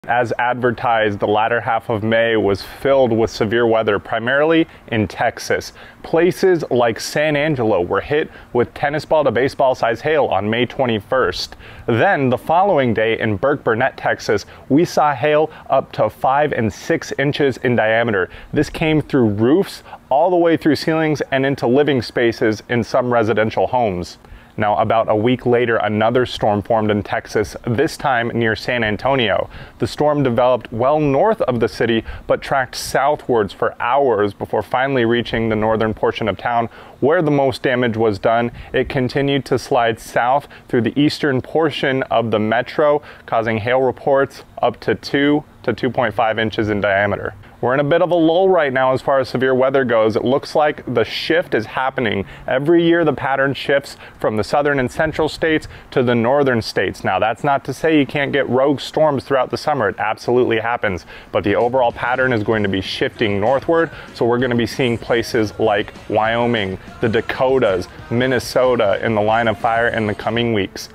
As advertised, the latter half of May was filled with severe weather, primarily in Texas. Places like San Angelo were hit with tennis ball to baseball size hail on May 21st. Then the following day in Burke-Burnett, Texas, we saw hail up to 5 and 6 inches in diameter. This came through roofs, all the way through ceilings and into living spaces in some residential homes. Now, about a week later, another storm formed in Texas, this time near San Antonio. The storm developed well north of the city, but tracked southwards for hours before finally reaching the northern portion of town, where the most damage was done. It continued to slide south through the eastern portion of the metro, causing hail reports up to 2 to 2.5 inches in diameter. We're in a bit of a lull right now as far as severe weather goes. It looks like the shift is happening. Every year the pattern shifts from the southern and central states to the northern states. Now, that's not to say you can't get rogue storms throughout the summer. It absolutely happens. But the overall pattern is going to be shifting northward. So we're going to be seeing places like Wyoming, the Dakotas, Minnesota in the line of fire in the coming weeks.